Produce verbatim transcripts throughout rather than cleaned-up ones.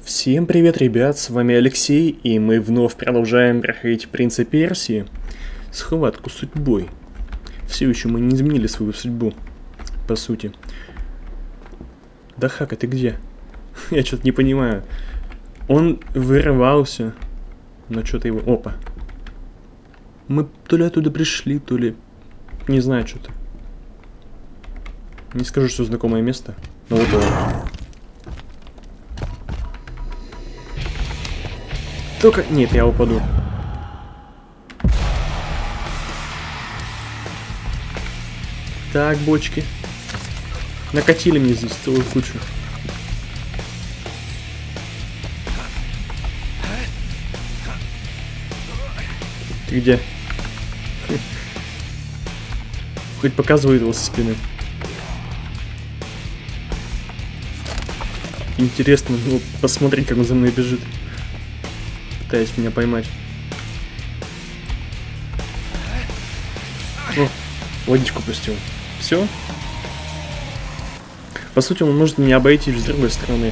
Всем привет, ребят, с вами Алексей, и мы вновь продолжаем проходить «Принца Персии» схватку с судьбой. Все еще мы не изменили свою судьбу, по сути. Да Хака, ты где? Я что-то не понимаю. Он вырывался, но что-то его... Опа. Мы то ли оттуда пришли, то ли... Не знаю, что-то. Не скажу, что знакомое место, но вот оно. Только... Нет, я упаду. Так, бочки. Накатили мне здесь целую кучу. Ты где? Хоть показывает его со спины. Интересно, ну, посмотреть, как он за мной бежит. Пытаясь меня поймать. О, водичку пустил. Все. По сути, он может меня обойти с другой стороны.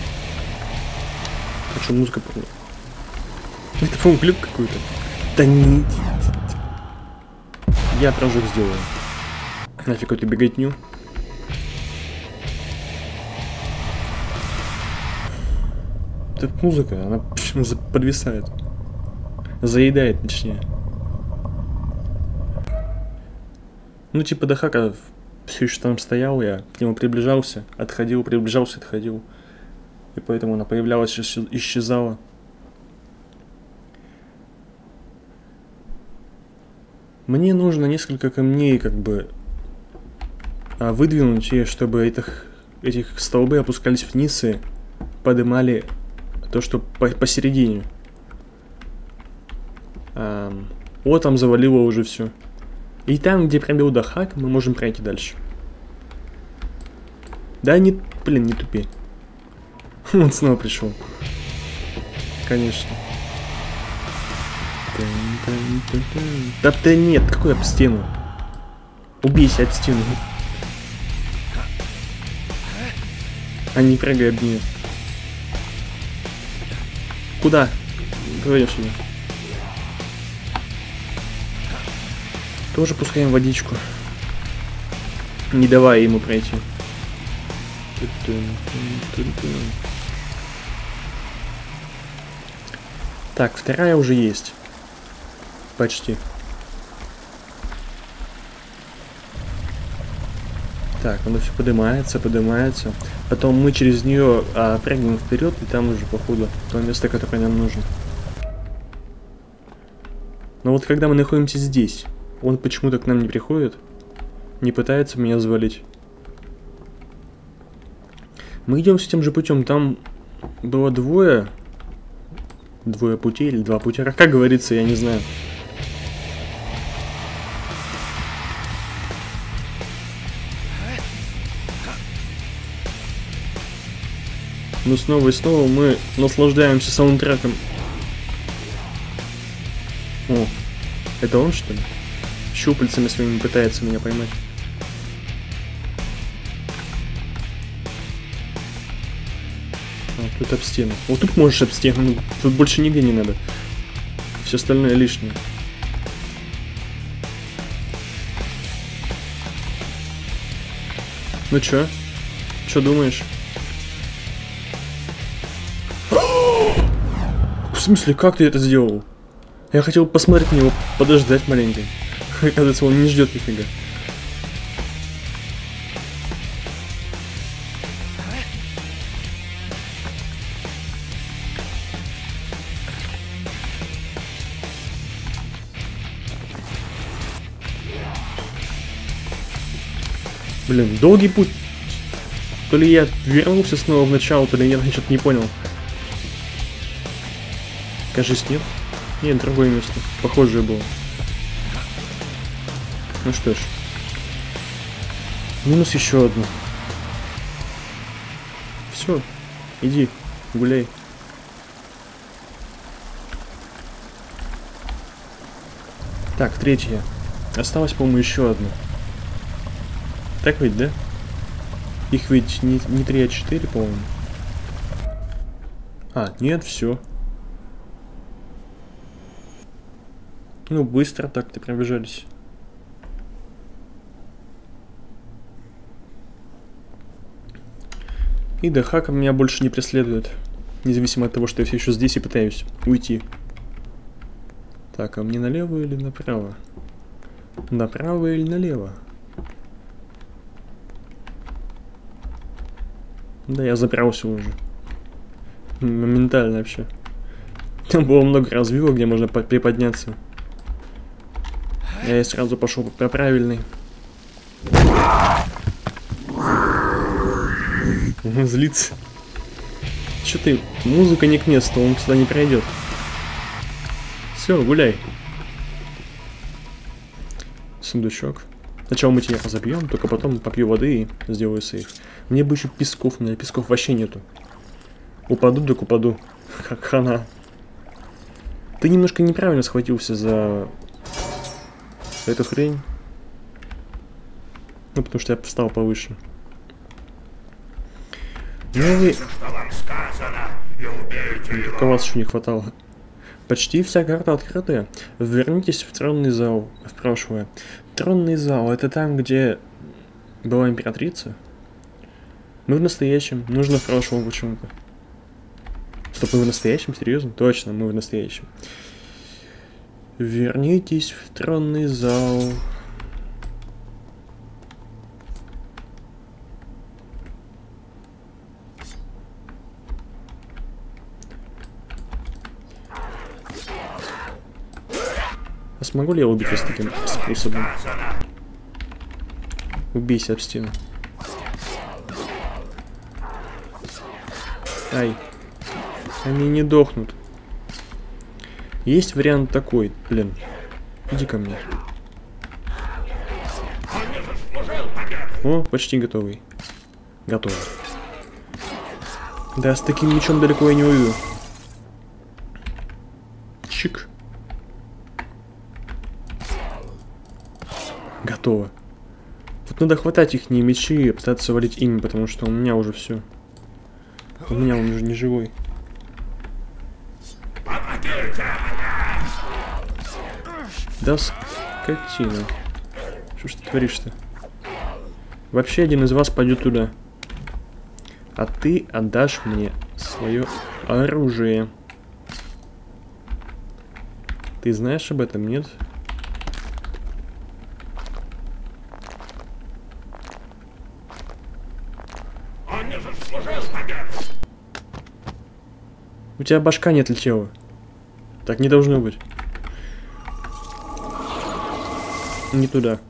А что, музыка помню? Это, по-моему, клип какой-то. Да не... Я прожиг сделаю. Нафиг эту беготню. Это музыка, она подвисает. Заедает, точнее. Ну, типа, до Хака все еще там стоял, я к нему приближался, отходил, приближался, отходил. И поэтому она появлялась, исчезала. Мне нужно несколько камней, как бы, выдвинуть, и чтобы этих, этих столбы опускались вниз и поднимали то, что по посередине. А, вот там завалило уже все. И там, где пробил до Хака, мы можем пройти дальше. Да, не, блин, не тупи. Он снова пришел. Конечно. Да ты нет, какой об стену? Убейся об стену. А не прыгай об нее. Куда? Говори сюда. Тоже пускаем водичку. Не давай ему пройти. Так, вторая уже есть. Почти. Так, оно все поднимается, поднимается. Потом мы через нее а, прыгнем вперед, и там уже, походу, то место, которое нам нужно. Но вот когда мы находимся здесь, он почему-то к нам не приходит, не пытается меня завалить. Мы идем с тем же путем. Там было двое, двое путей или два пути. Как говорится, я не знаю. Но снова и снова мы наслаждаемся саундтреком. О, это он, что ли? Щупальцами своими пытается меня поймать. А, тут об стену. Вот тут можешь об стену, тут больше нигде не надо. Все остальное лишнее. Ну чё? Чё думаешь? В смысле, как ты это сделал? Я хотел посмотреть на него, подождать маленько. Оказывается, он не ждет нифига. Блин, долгий путь. То ли я вернулся снова в начало, то ли я что-то не понял. Кажется, нет. Нет, другое место. Похожее было. Ну что ж. Минус еще одно. Все. Иди, гуляй. Так, третья. Осталось, по-моему, еще одно. Так ведь, да? Их ведь не, не три, а четыре, по-моему. А, нет, все. Ну, быстро так-то пробежались. И Дахака меня больше не преследует. Независимо от того, что я все еще здесь и пытаюсь уйти. Так, а мне налево или направо? Направо или налево? Да, я забрался уже. Моментально вообще. Там было много развилок, где можно приподняться. Я сразу пошел по правильной. Злится. Че ты? Музыка не к месту, он сюда не пройдет. Все, гуляй. Сундучок. Сначала мы тебя разобьем, только потом попью воды и сделаю сейф. Мне бы еще песков, у меня песков вообще нету. Упаду, так упаду. Как хана. Ты немножко неправильно схватился за эту хрень. Ну, потому что я встал повыше. Ну вы... Только вас еще не хватало. Почти вся карта открытая. Вернитесь в тронный зал, в прошлое. Тронный зал — это там, где была императрица? Мы в настоящем. Нужно в прошлом почему-то. Стоп, мы в настоящем? Серьезно? Точно, мы в настоящем. Вернитесь в тронный зал. А смогу ли я убить вас таким способом? Убейся об стену. Ай. Они не дохнут. Есть вариант такой, блин. Иди ко мне. О, почти готовый. Готовый. Да, с таким мечом далеко я не уйду. Чик. Готово. Вот надо хватать их не мечи и пытаться валить ими, потому что у меня уже все. У меня он уже не живой. Да скотина. Что ж ты творишь-то? Вообще один из вас пойдет туда. А ты отдашь мне свое оружие. Ты знаешь об этом, нет? У тебя башка не отлетела. Так не должно быть. Не туда.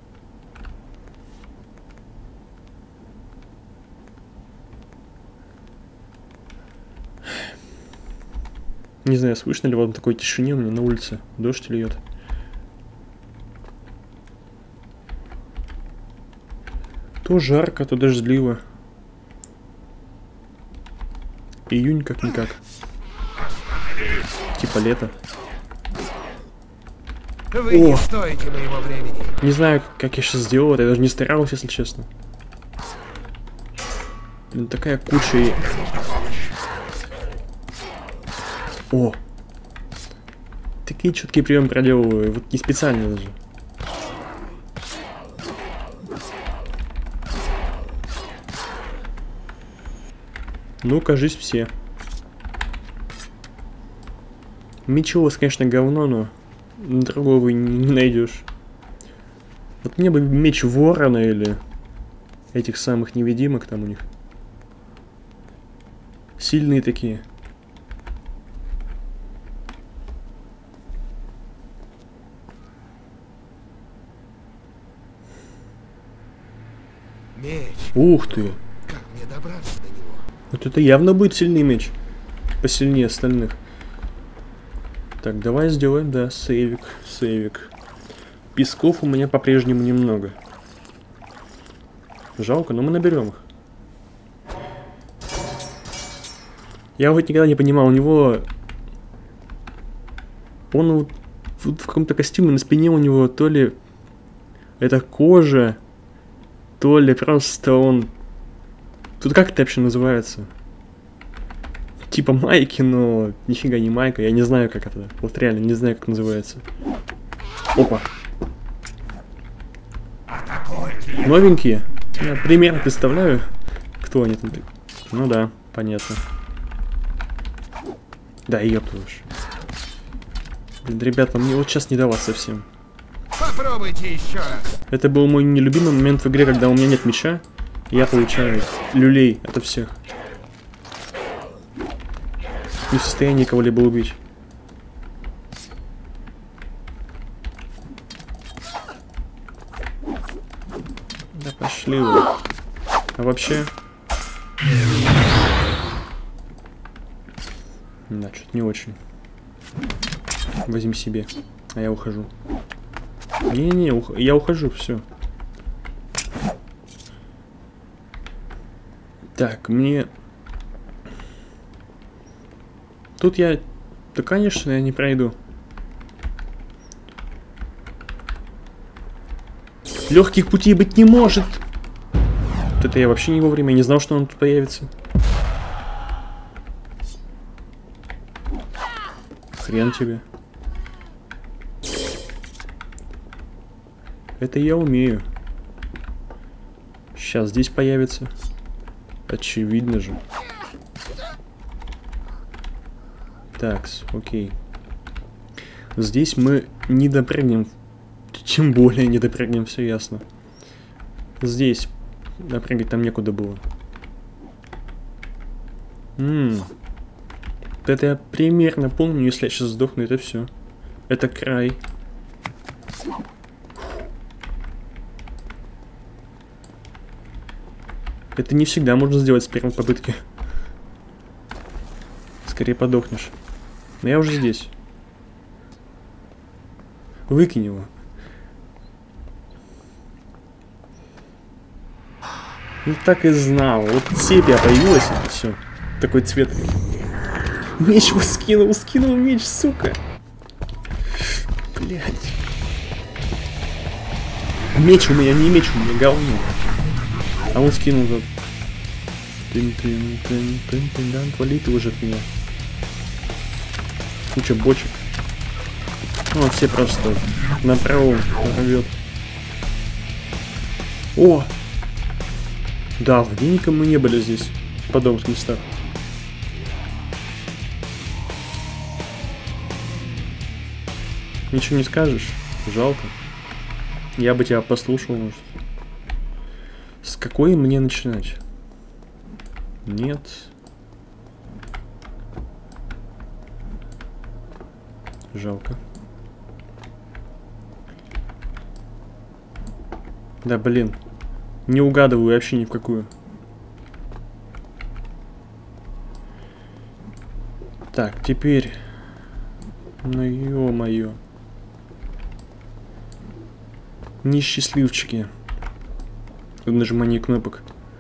Не знаю, слышно ли вам в такой тишине, у меня на улице дождь льет. То жарко, то дождливо. Июнь как-никак. Типа лето. Вы не стоите моего времени. Не знаю, как я сейчас сделал это, я даже не старался, если честно. Блин, такая куча и... О! Такие четкие приемы проделываю, вот не специально даже. Ну, кажись, все. Меч у вас, конечно, говно, но другого не найдешь. Вот мне бы меч ворона или этих самых невидимок там у них. Сильные такие. Меч. Ух ты! Как мне добраться до него? Вот это явно будет сильный меч. Посильнее остальных. Так, давай сделаем, да, сейвик, сейвик. Песков у меня по-прежнему немного. Жалко, но мы наберем их. Я вот никогда не понимал, у него... Он вот, вот в каком-то костюме на спине у него то ли... Это кожа, то ли просто он... Тут как это вообще называется? типа майки, но нифига не майка. Я не знаю, как это. Вот реально не знаю, как называется. Опа. Новенькие. Я примерно представляю, кто они там. Ну да, понятно. Да, ёпту уж. Блин, ребята, мне вот сейчас не до вас совсем. Попробуйте еще раз. Это был мой нелюбимый момент в игре, когда у меня нет меча, и я получаю люлей ото всех. Не в состоянии кого-либо убить. Да пошли вы. А вообще... Да, что-то не очень. Возьми себе. А я ухожу. Не-не-не, ух... я ухожу, все. Так, мне... Тут я... Да, конечно, я не пройду. Легких путей быть не может. Вот это я вообще не вовремя. Я не знал, что он тут появится. Хрен тебе. Это я умею. Сейчас здесь появится. Очевидно же. Так, окей. Здесь мы не допрыгнем. Тем более не допрыгнем, все ясно. Здесь допрыгать там некуда было. Ммм. Это я примерно помню, если я сейчас сдохну, это все. Это край. Это не всегда можно сделать с первой попытки. Скорее подохнешь. Но я уже здесь. Выкинь его. Ну так и знал. Вот сепия появилась, и все. Такой цвет. Меч его скинул, скинул меч, сука. Блять. Меч у меня, не меч у меня, говно. А он скинул за... Вали ты уже от меня. Куча бочек. Ну, все просто направо рвет. О! Давненько мы не были здесь, в подобных местах. Ничего не скажешь? Жалко. Я бы тебя послушал, может. С какой мне начинать? Нет. Жалко. Да, блин. Не угадываю вообще ни в какую. Так, теперь... Ну, ё-моё. Несчастливчики. Нажимание кнопок.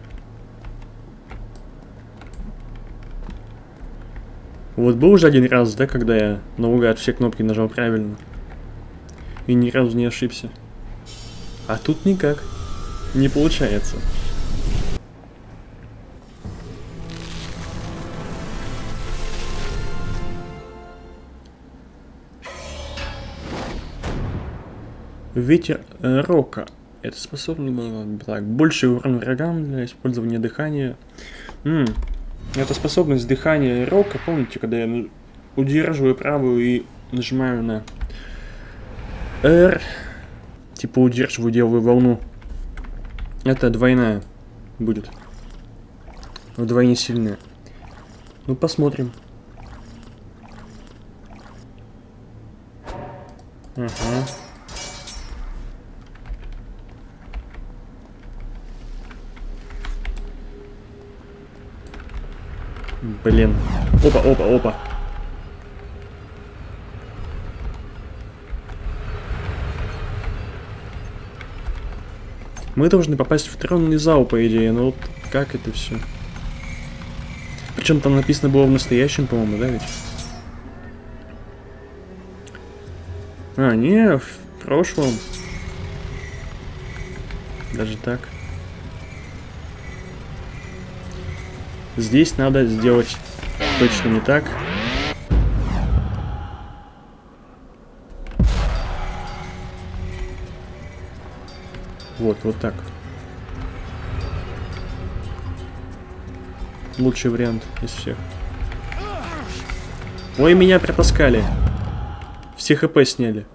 Вот был уже один раз, да, когда я наугад все кнопки нажал правильно. И ни разу не ошибся. А тут никак. Не получается. Ветер э, рока. Это способно... Так, больше урон врагам для использования дыхания. М -м. Это способность дыхания рока. Помните, когда я удерживаю правую и нажимаю на R. Типа удерживаю, делаю волну. Это двойная будет. Вдвойне сильная. Ну, посмотрим. Ага. Блин. Опа, опа, опа. Мы должны попасть в тронный зал, по идее, но вот как это все? Причем там написано было в настоящем, по-моему, да, ведь? А, не, в прошлом. Даже так. Здесь надо сделать точно не так. Вот, вот так. Лучший вариант из всех. Ой, меня притаскали. Все хп сняли.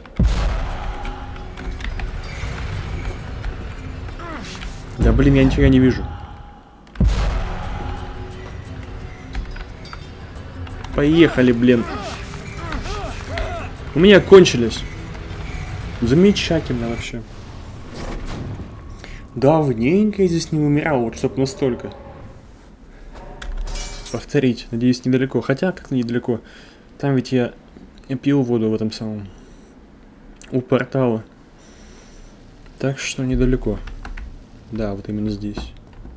Да блин, я ничего не вижу. Поехали, блин. У меня кончились. Замечательно вообще. Давненько я здесь не умирал, вот чтоб настолько. Повторить, надеюсь, недалеко. Хотя, как недалеко. Там ведь я пил воду в этом самом. У портала. Так что недалеко. Да, вот именно здесь.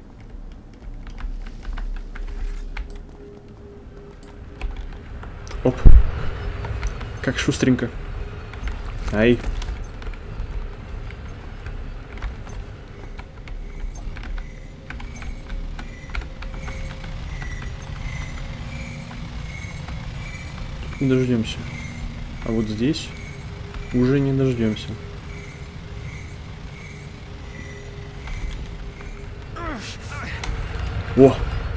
Оп. Как шустренько. Ай. Не дождемся. А вот здесь уже не дождемся. О!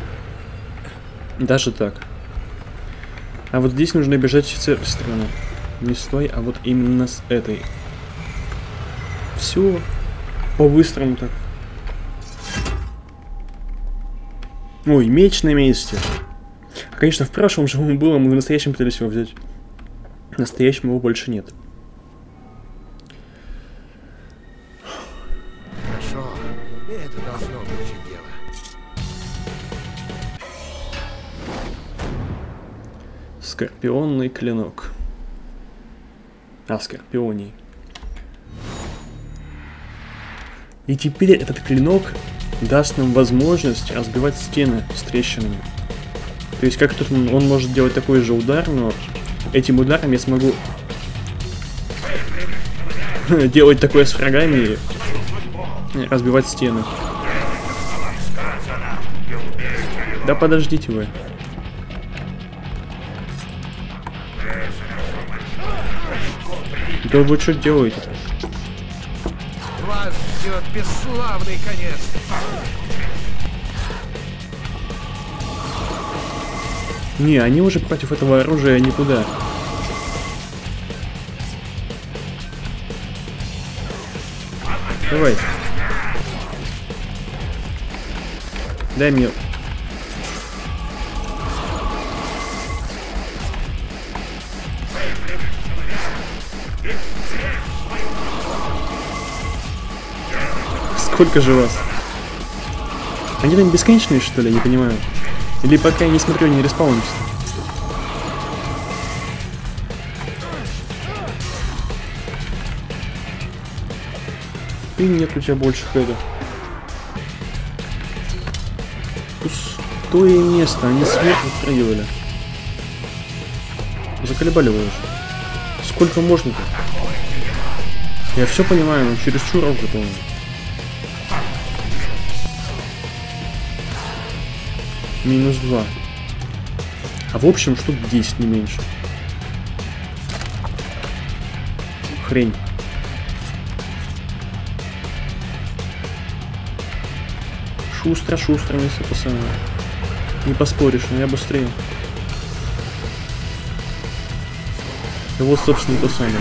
Даже так. А вот здесь нужно бежать с этой стороны. Не с той, а вот именно с этой. Все. По-быстрому так. Ой, меч на месте. Конечно, в прошлом же он был, мы в настоящем пытались его взять. В настоящем его больше нет. Хорошо. Это должно быть дело. Скорпионный клинок. А, скорпионий. И теперь этот клинок даст нам возможность разбивать стены с трещинами. То есть как тут он, он может делать такой же удар, но этим ударом я смогу делать такое с врагами и разбивать стены. Да подождите вы. Да вы что делаете? Вас ждет бесславный конец. Не, они уже против этого оружия никуда. Давай. Дай мне. Сколько же вас? Они там бесконечные, что ли? Я не понимаю. Или пока я не смотрю, не респаунятся. И нет у тебя больше хэда. Пустое место, они сверху строили. Заколебали вы уже. Сколько можно-то? Я все понимаю, но чересчур уже, по-моему. Минус два. А в общем штук десять, не меньше. Хрень. Шустро, шустро, не пацаны. Не поспоришь, но я быстрее. И вот, собственно, то самое.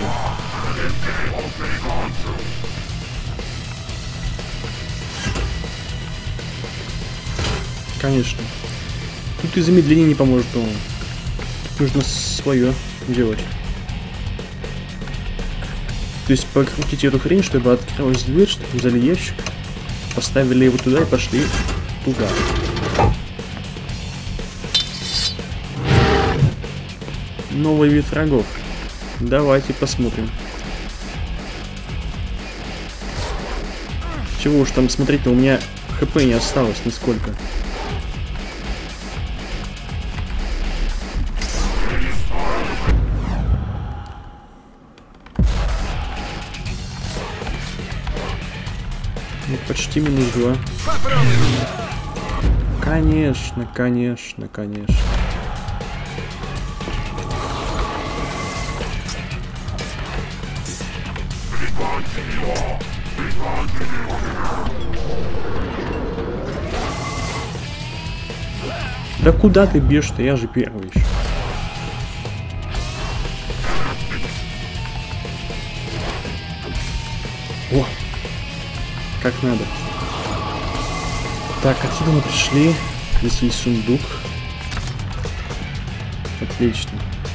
Конечно. Тут и замедление не поможет, по-моему. Нужно свое делать. То есть покрутить эту хрень, чтобы открылась дверь, чтобы взяли ящик, поставили его туда и пошли туда. Новый вид врагов. Давайте посмотрим. Чего уж там смотреть-то, у меня хп не осталось нисколько. Ну, почти минус два. Конечно, конечно, конечно. Да куда ты бежишь-то? Я же первый еще. О! Как надо. Так, отсюда мы пришли. Здесь есть сундук. Отлично.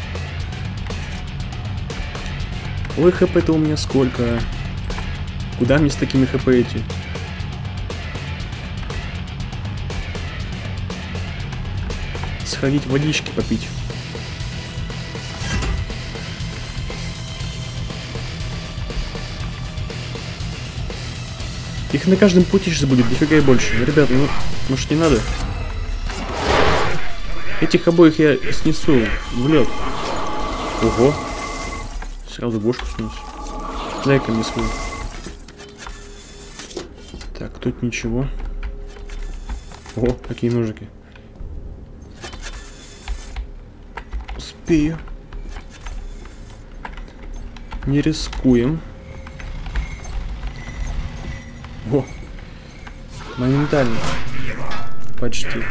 Ой, хп-то у меня сколько? Куда мне с такими хп идти? Сходить водички попить. Их на каждом пути сейчас будет дофига и больше. Ребят, ну, может не надо? Этих обоих я снесу в лед. Ого. Сразу бошку снес. Дай-ка мне свой. Так, тут ничего. О, какие ножики. Успею. Не рискуем. О, моментально. Почти.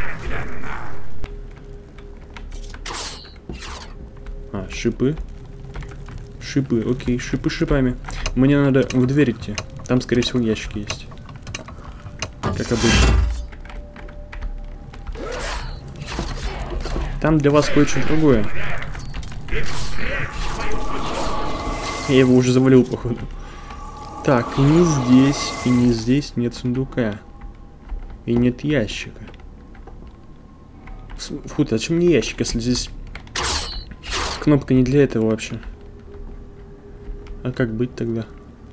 А, шипы. Шипы, окей, шипы шипами. Мне надо в дверь идти. Там, скорее всего, ящики есть. Как обычно. Там для вас кое-что другое. Я его уже завалил, походу. Так, и не здесь, и не здесь нет сундука. И нет ящика. Фу, а зачем мне ящик, если здесь кнопка не для этого вообще? А как быть тогда?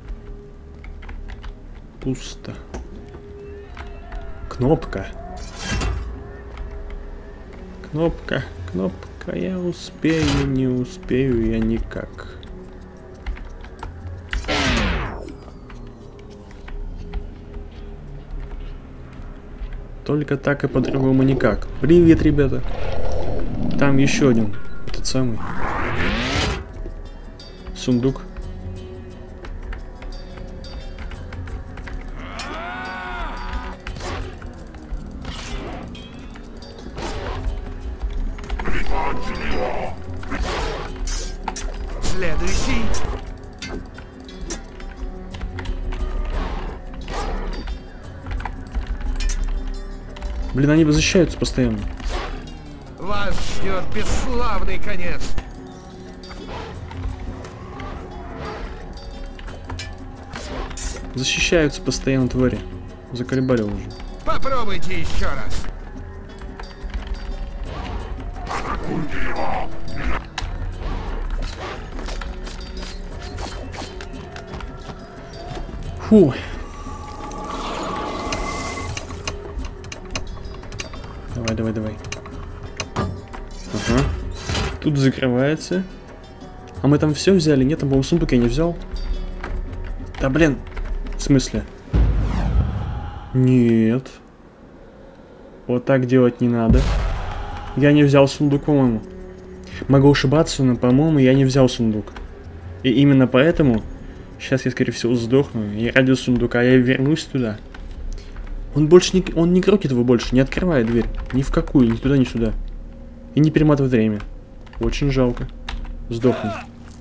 Пусто. Кнопка. Кнопка, кнопка, я успею, не успею я никак. Только так и по-другому никак. Привет, ребята. Там еще один. Этот самый. Сундук. Следующий. Блин, они защищаются постоянно. Вас ждет бесславный конец. Защищаются постоянно, твари. Заколебали уже. Попробуйте еще раз. Фу. Давай, давай, давай. Ага. Тут закрывается. А мы там все взяли? Нет, там, по-моему, сундук я не взял. Да блин. В смысле? Нет. Вот так делать не надо. Я не взял сундук, по-моему. Могу ошибаться, но, по-моему, я не взял сундук. И именно поэтому сейчас я, скорее всего, сдохну. И ради сундука я вернусь туда. Он больше не... Он не крутит его больше, не открывает дверь. Ни в какую, ни туда, ни сюда. И не перематывает время. Очень жалко. Сдохну.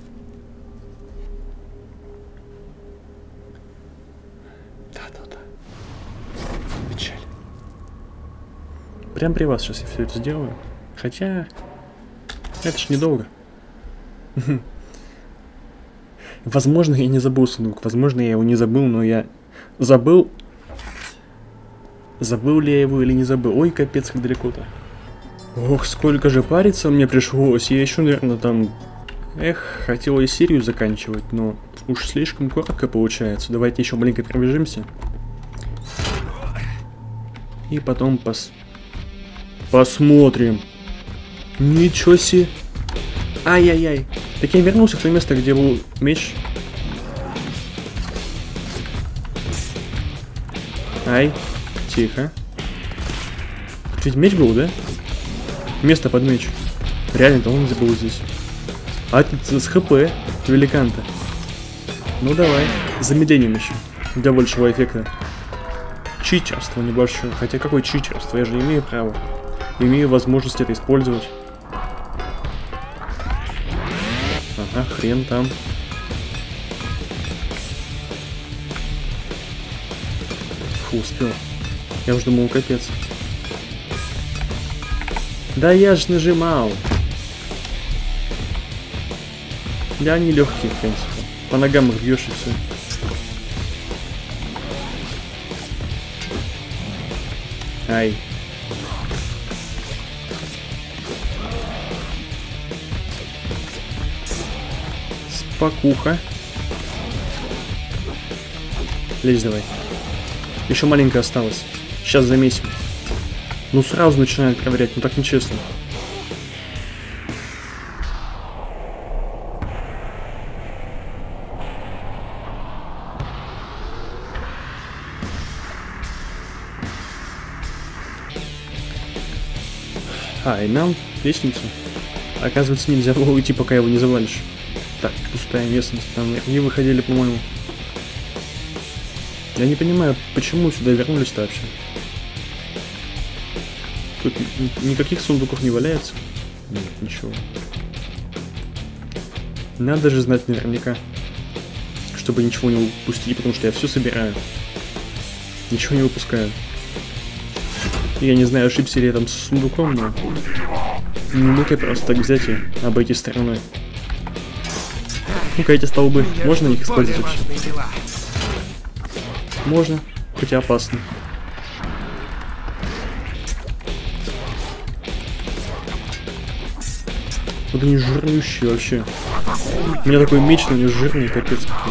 Да-да-да. Печаль. Прям при вас сейчас я все это сделаю. Хотя... Это ж недолго. Возможно, я не забыл сундук. Возможно, я его не забыл, но я забыл... Забыл ли я его или не забыл? Ой, капец, как далеко-то. Ох, сколько же париться мне пришлось. Я еще, наверное, там... Эх, хотел я серию заканчивать, но уж слишком коротко получается. Давайте еще маленько пробежимся. И потом пос... Посмотрим. Ничего себе. Ай-яй-яй. Так я вернулся в то место, где был меч. Ай. Тихо. Ведь меч был, да? Место под меч. Реально-то он забыл здесь. А ты с хп великан-то. Ну давай. С замедлением еще. Для большего эффекта. Читерство небольшое. Хотя какое читерство? Я же имею право. имею возможность это использовать. Ага, хрен там. Фу, успел. Я уже думал, капец. Да я ж нажимал. Да они легкие, в принципе. По ногам их бьешь и все. Ай. Спокуха. Лезь давай. Еще маленько осталось. Сейчас замесим. Ну сразу начинают проверять, ну так нечестно. А, и нам лестницу. Оказывается, нельзя было уйти, пока его не завалишь. Так, пустая местность. Там враги выходили, по-моему. Я не понимаю, почему сюда вернулись-то вообще. Тут никаких сундуков не валяется. Нет, ничего. Надо же знать наверняка, чтобы ничего не упустить, потому что я все собираю. Ничего не выпускаю. Я не знаю, ошибся ли я там с сундуком, но не мог я просто так взять и обойти стороной. Ну-ка, эти столбы, можно их использовать вообще? Можно, хотя опасно. Вот они жирнющие вообще. У меня такой меч, но они жирные, капец какой.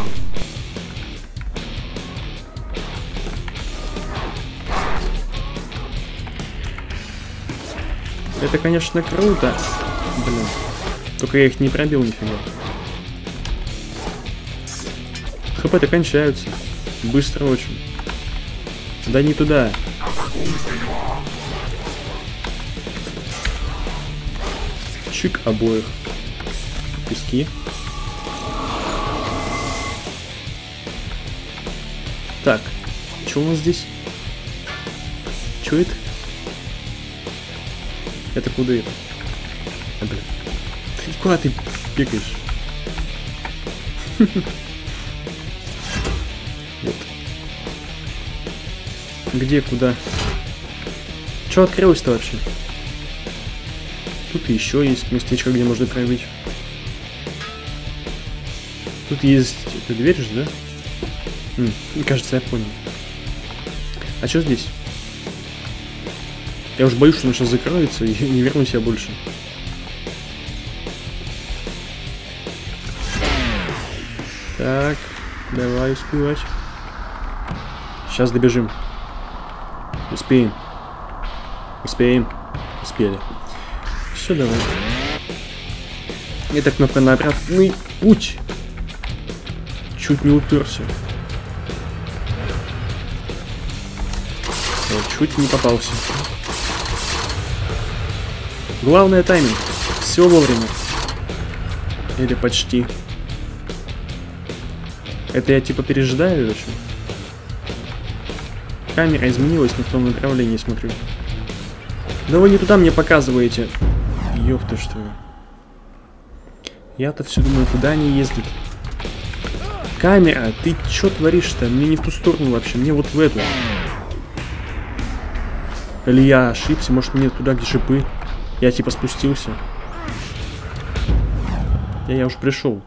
Это, конечно, круто. Блин. Только я их не пробил нифига. ХП-то кончаются. Быстро очень. Да не туда. Чик обоих. Пески. Так. Что у нас здесь? Что это? Это куда это? А, блин. Ты куда ты бегаешь? Вот. Где, куда? Что открылось-то вообще? Тут еще есть местечко, где можно пробить. Тут есть... Это дверь же, да? М, кажется, я понял. А что здесь? Я уже боюсь, что он сейчас закроется и не вернусь я больше. Так, давай успевать. Сейчас добежим. Успеем. Успеем. Успели. Все, давай. Это кнопка на обратный путь. Чуть не уперся. Вот, чуть не попался. Главное тайминг. Все вовремя. Или почти. Это я типа пережидаю очень. Камера изменилась, не в том направлении смотрю. Да вы не туда мне показываете. Ёпта что. Я-то все думаю, куда они ездят. Камера, ты чё творишь-то? Мне не в ту сторону вообще, мне вот в эту. Или я ошибся, может мне туда, где шипы. Я типа спустился. Я, я уже пришел.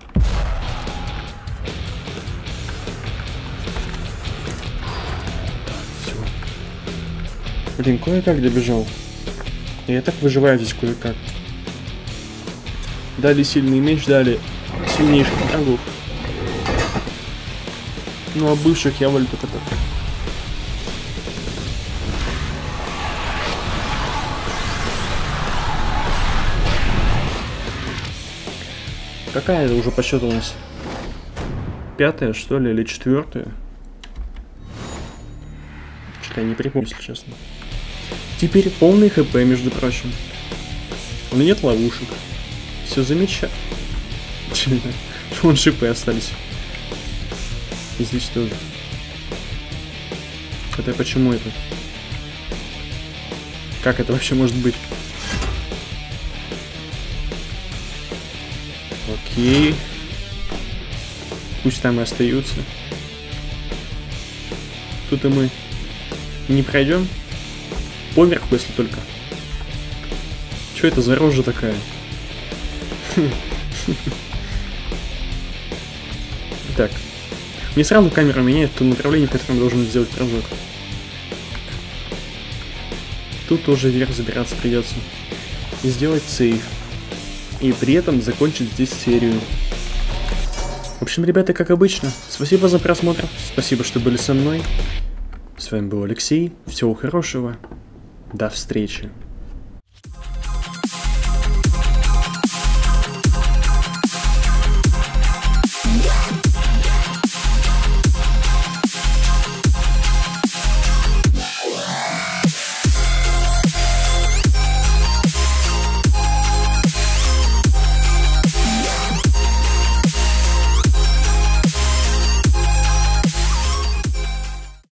Все. Блин, кое-как добежал. Я так выживаю здесь кое-как. Дали сильный меч, дали сильнейших врагов. Ну а бывших я валю только так. Какая это уже по счету у нас? Пятая, что ли, или четвертая? Что-то я не припомню, если честно. Теперь полный хп, между прочим. У меня нет ловушек. Все замечательно. Вон шипы остались. И здесь тоже. Это почему это? Как это вообще может быть? Окей. Пусть там и остаются. Тут и мы не пройдем. Поверху, если только. Что это за рожа такая? Так. Мне сразу камера меняет то направление, в котором должен сделать прыжок. Тут тоже вверх забираться придется. И сделать сейв. И при этом закончить здесь серию. В общем, ребята, как обычно, спасибо за просмотр. Спасибо, что были со мной. С вами был Алексей. Всего хорошего. До встречи.